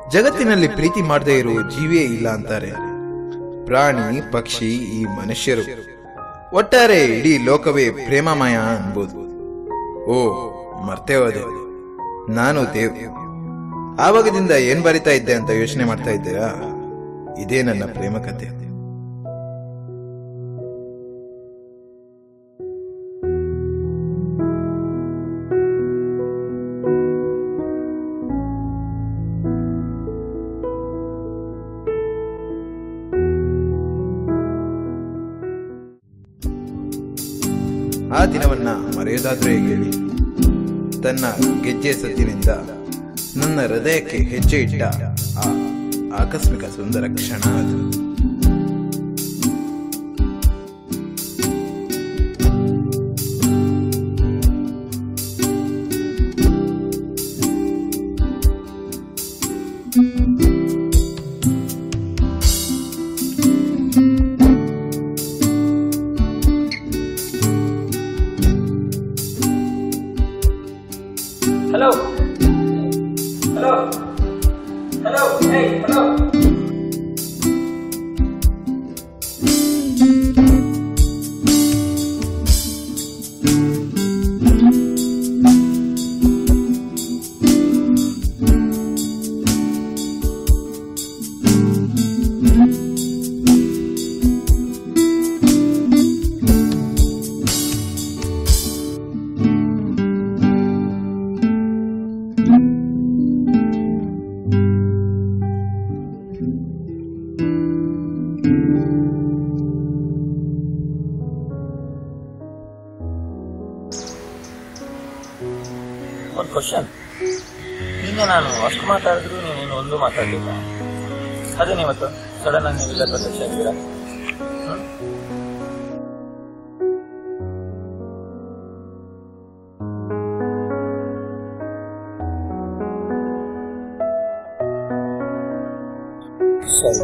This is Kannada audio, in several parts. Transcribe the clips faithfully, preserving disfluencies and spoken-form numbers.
ಜಗತ್ತಿನಲ್ಲಿ ಪ್ರೀತಿ ಮಾಡದೇ ಇರುವ ಜೀವಿಯೇ ಇಲ್ಲ ಅಂತಾರೆ. ಪ್ರಾಣಿ, ಪಕ್ಷಿ, ಈ ಮನುಷ್ಯರು, ಒಟ್ಟಾರೆ ಇಡೀ ಲೋಕವೇ ಪ್ರೇಮಮಯ ಅನ್ಬೋದು. ಓ ಮರ್ತೇ ಹೋದೆ, ನಾನು ದೇವ್. ಆವಾಗದಿಂದ ಏನ್ ಬರಿತಾ ಇದ್ದೆ ಅಂತ ಯೋಚನೆ ಮಾಡ್ತಾ ಇದ್ದೀರಾ? ಇದೇ ನನ್ನ ಪ್ರೇಮ ಕಥೆ. ಆ ದಿನವನ್ನ ಮರೆಯೋದಾದ್ರೂ ಹೇಳಿ. ತನ್ನ ಗೆಜ್ಜೆ ಸದ್ದಿನಿಂದ ನನ್ನ ಹೃದಯಕ್ಕೆ ಹೆಜ್ಜೆ ಇಟ್ಟ ಆ ಆಕಸ್ಮಿಕ ಸುಂದರ ಕ್ಷಣ ಅದು. Hello. Hello. Hello. Hey, hello. ಒಂದು ಕ್ವಶನ್. ಈಗ ನಾನು ಅಷ್ಟು ಮಾತಾಡಿದ್ರು ನೀನೇನು ಒಂದು ಮಾತಾಡಲಿಲ್ಲ. ಅದೇನು ಇವತ್ತು ಸಡನ್ ಆಗಿ ನೀವೆಲ್ಲ ಪ್ರತ್ಯಕ್ಷ ಆಗಿದ್ದೀರಾ? ಸರಿ,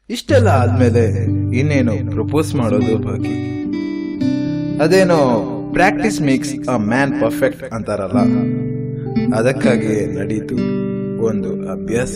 ಇಷ್ಟೆಲ್ಲ ಆದ್ಮೇಲೆ ಇನ್ನೇನು ಪ್ರಪೋಸ್ ಮಾಡೋದು ಬಾಕಿ. ಅದೇನೋ practice makes a man perfect ಅಂತಾರಲ್ಲ, ಅದಕ್ಕಾಗಿ ನಡೀತು ಒಂದು ಅಭ್ಯಾಸ.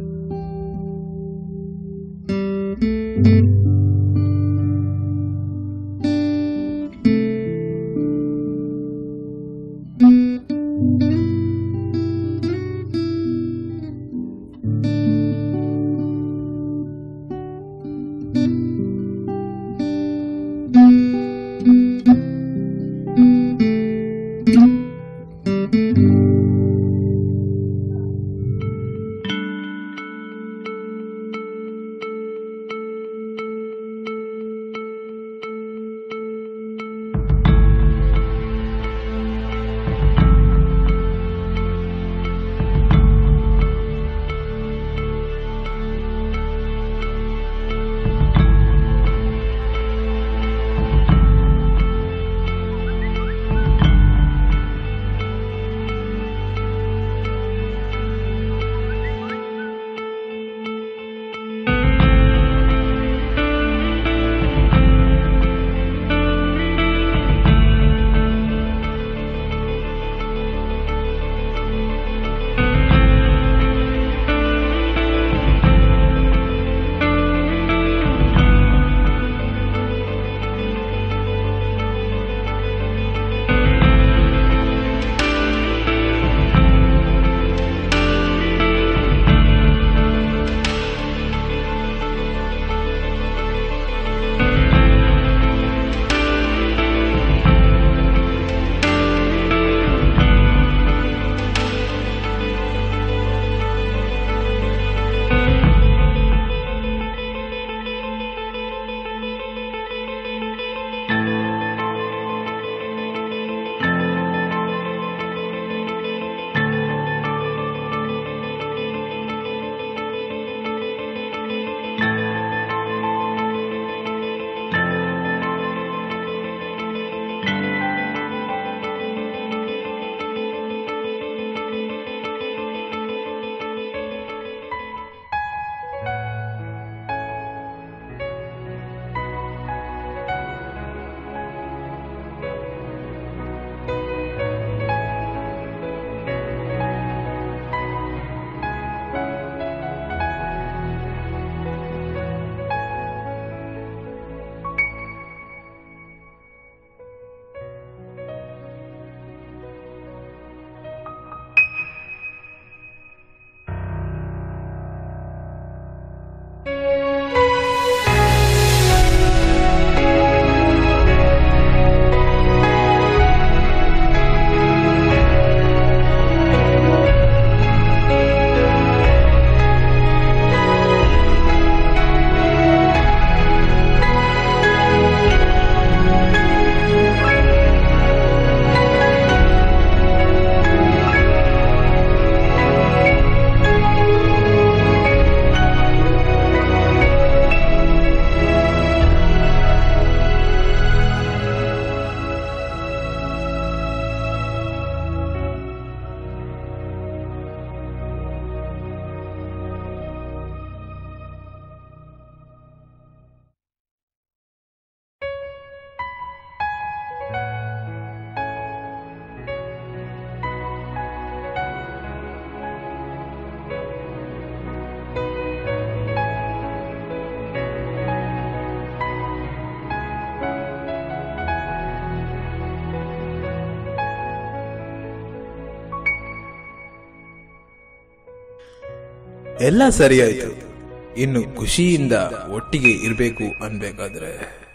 ಎಲ್ಲ ಸರಿಯಾಯ್ತು. ಇನ್ನು ಖುಷಿಯಿಂದ ಒಟ್ಟಿಗೆ ಇರ್ಬೇಕು ಅನ್ಬೇಕಾದ್ರೆ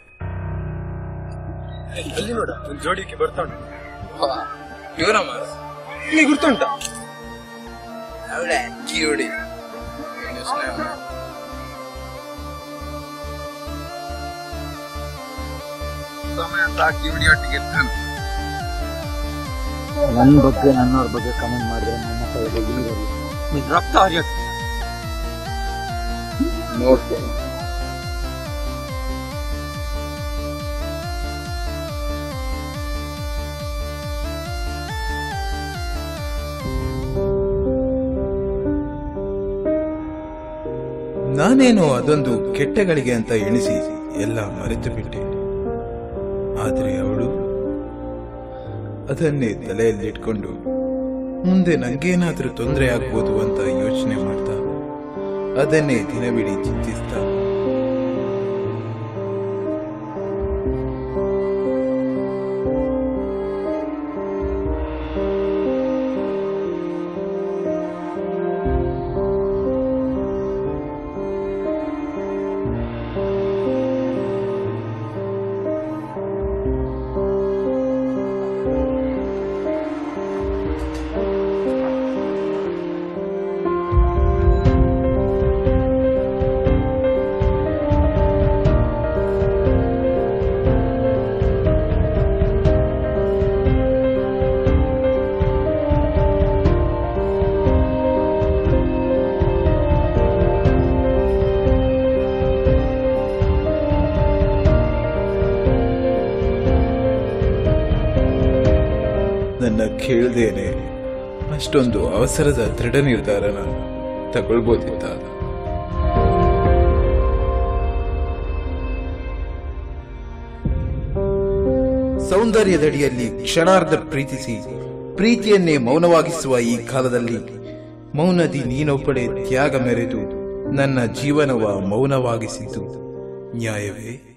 ಅಲ್ಲಿ ನೋಡ ಒಂದು ಜೋಡಿಗೆ ಬರ್ತಾಣ ಇಲ್ಲಿ ಗುರ್ತುಂಟ ಜೋಡಿ ಸಮಯ ತಾಕಿ ಒಟ್ಟಿಗೆ ಇರ್ತಾನೆ. ನನ್ನ ಬಗ್ಗೆ ನನ್ನವ್ರ ಬಗ್ಗೆ ಕಮೆಂಟ್ ಮಾಡಿದ್ರೆ ನನ್ನ ರಕ್ತ ಹರಿಯಕ್ಕೆ ನೋಡ್ತೇನೆ. ನಾನೇನೋ ಅದೊಂದು ಕೆಟ್ಟಗಳಿಗೆ ಅಂತ ಎಣಿಸಿ ಎಲ್ಲ ಮರೆತು ಬಿಟ್ಟೆ. ಆದರೆ ಅವಳು ಅದನ್ನೇ ತಲೆಯಲ್ಲಿಟ್ಕೊಂಡು ಮುಂದೆ ನಂಗೇನಾದ್ರೂ ತೊಂದರೆ ಆಗ್ಬೋದು ಅಂತ ಯೋಚನೆ ಮಾಡ್ತಾ ಅದನ್ನೇ ದಿನವಿಡೀ ಚಿಂತಿಸ್ತಾ ನನ್ನ ಕೇಳ್ದೇನೆ ಅಷ್ಟೊಂದು ಅವಸರದ ದೃಢ ನಿರ್ಧಾರನ ತಗೊಳ್ಬೋದಿತ್ತ. ಸೌಂದರ್ಯದಡಿಯಲ್ಲಿ ಕ್ಷಣಾರ್ಧ ಪ್ರೀತಿಸಿ ಪ್ರೀತಿಯನ್ನೇ ಮೌನವಾಗಿಸುವ ಈ ಕಾಲದಲ್ಲಿ ಮೌನದಿ ನೀನೊಬ್ಬಳೆ ತ್ಯಾಗ ಮೆರೆದು ನನ್ನ ಜೀವನವ ಮೌನವಾಗಿಸಿದ್ದು ನ್ಯಾಯವೇ?